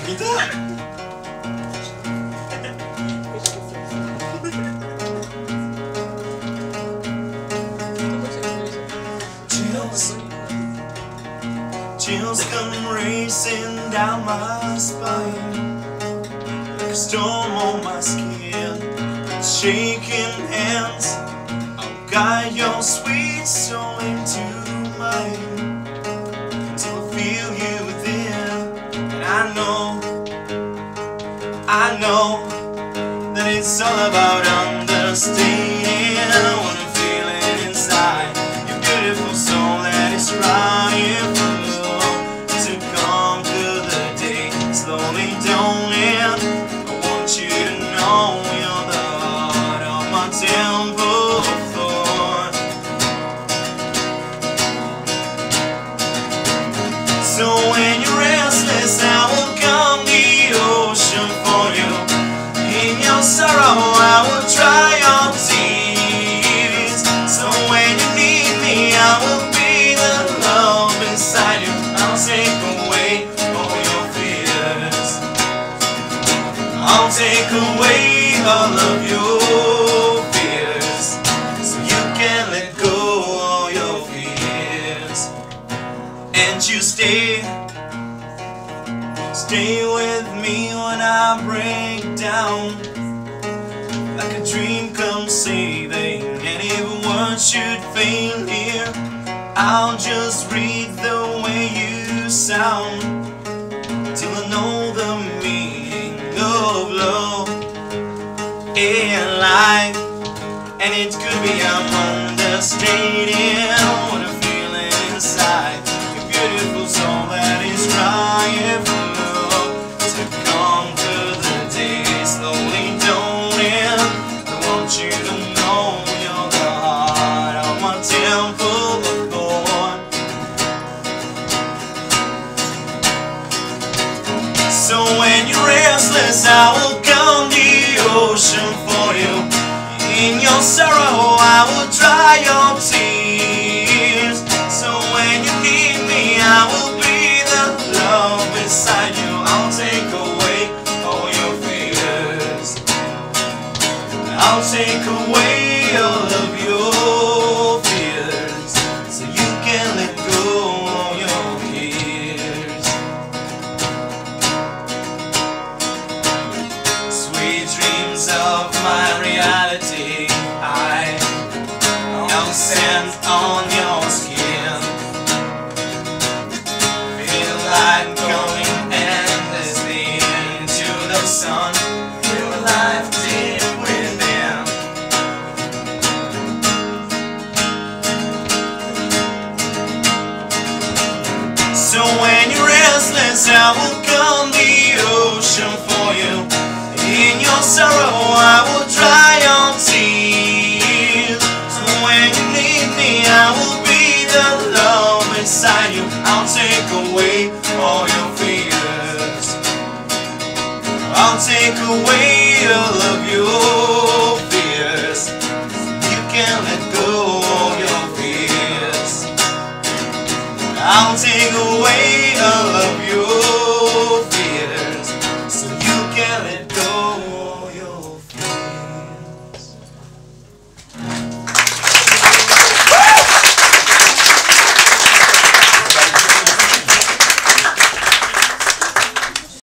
Chills come racing down my spine, like a storm on my skin. Shaking hands, I'll guide your sweet soul into mine, until I feel you within. And I know that it's all about understanding what I'm feeling inside. Your beautiful soul that is crying for love to conquer the day. Slowly dawning, I want you to know you're the heart of my temple of thorn. So when you're restless, I will come the ocean for you. In your sorrow, I will dry your tears. So when you need me, I will be the love inside you. I'll take away all your fears. I'll take away all of your fears, so you can let go all your fears. And you stay with me when I break down, like a dream comes saving. And if words should fail here, I'll just read the way you sound, till I know the meaning of love and life. And it could be I'm understating what I'm feeling inside. Your beautiful soul that is crying for love to conquer the day. Slowly dawning, I want you to know you're the heart of my temple of thorn. So when you're restless, I will come the ocean for you. In your sorrow, I will dry your tears. So when you need me, I will be the love inside you. I'll take away all your fears. I'll take away all of your fears, so you can let go all your fears. Sweet dreams of my reality, I'll send on your skin. Feel like going endlessly into the sun. Feel life deep within. So when you're restless, I will come the ocean for you. In your sorrow, I will dry your tears. So when you need me, I will be the love inside you. I'll take away all your fears. I'll take away all of your fears. You can let go all your fears. I'll take away